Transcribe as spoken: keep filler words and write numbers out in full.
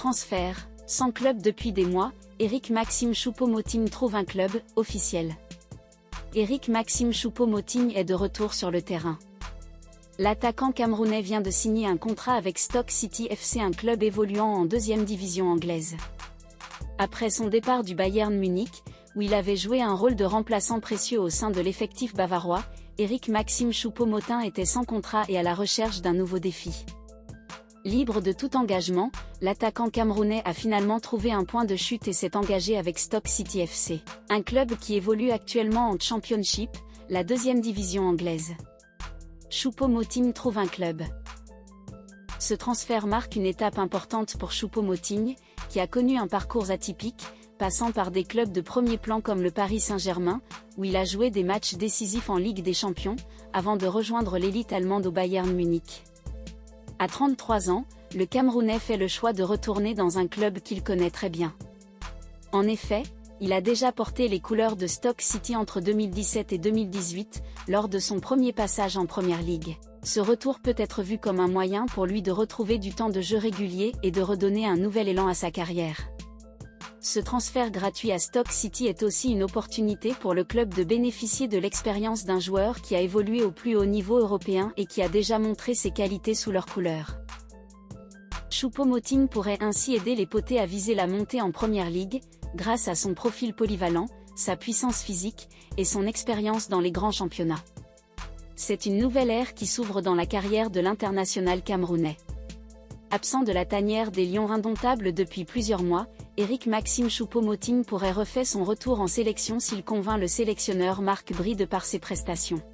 Transfert, sans club depuis des mois, Éric Maxime Choupo-Moting trouve un club, officiel. Éric Maxime Choupo-Moting est de retour sur le terrain. L'attaquant camerounais vient de signer un contrat avec Stoke City F C, un club évoluant en deuxième division anglaise. Après son départ du Bayern Munich, où il avait joué un rôle de remplaçant précieux au sein de l'effectif bavarois, Éric Maxime Choupo-Moting était sans contrat et à la recherche d'un nouveau défi. Libre de tout engagement, l'attaquant camerounais a finalement trouvé un point de chute et s'est engagé avec Stoke City F C, un club qui évolue actuellement en Championship, la deuxième division anglaise. Choupo-Moting trouve un club. Ce transfert marque une étape importante pour Choupo-Moting, qui a connu un parcours atypique, passant par des clubs de premier plan comme le Paris Saint-Germain, où il a joué des matchs décisifs en Ligue des Champions, avant de rejoindre l'élite allemande au Bayern Munich. À trente-trois ans, le Camerounais fait le choix de retourner dans un club qu'il connaît très bien. En effet, il a déjà porté les couleurs de Stoke City entre deux mille dix-sept et deux mille dix-huit, lors de son premier passage en Première Ligue. Ce retour peut être vu comme un moyen pour lui de retrouver du temps de jeu régulier et de redonner un nouvel élan à sa carrière. Ce transfert gratuit à Stoke City est aussi une opportunité pour le club de bénéficier de l'expérience d'un joueur qui a évolué au plus haut niveau européen et qui a déjà montré ses qualités sous leurs couleurs. Choupo-Moting pourrait ainsi aider les Potés à viser la montée en Première Ligue, grâce à son profil polyvalent, sa puissance physique, et son expérience dans les grands championnats. C'est une nouvelle ère qui s'ouvre dans la carrière de l'international camerounais. Absent de la tanière des Lions indomptables depuis plusieurs mois, Éric Maxime Choupo-Moting pourrait refaire son retour en sélection s'il convainc le sélectionneur Marc Brie de par ses prestations.